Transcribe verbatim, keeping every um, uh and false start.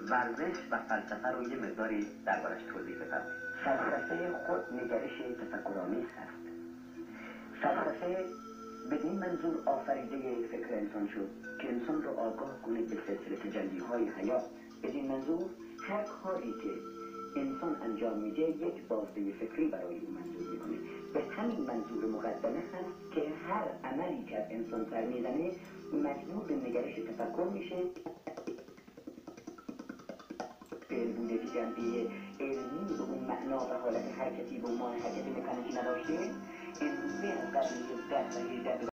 ورزش و فلسفه رو یه مقداری دربارش توضیح بفرمایید. فلسفه خود نگرش تفکرآمیز است. فلسفه بدین منظور آفریده فکر انسان شد که انسان را آگاه کنه به سلسله تجلی‌های حیات. بدین منظور هر کاری که انسان انجام میده یک بازده فکری برای او منظور میکنه. به همین منظور مقدمه هست که هر عملی که از انسان سر میزنه مجبور به نگرش تفکر میشه. فعل بوده که جنبه علمی به اون معنا و حالت حرکتی به عنوان حرکت مکانیکی نداشته، امروزه از قرن هفدهم و هجدهم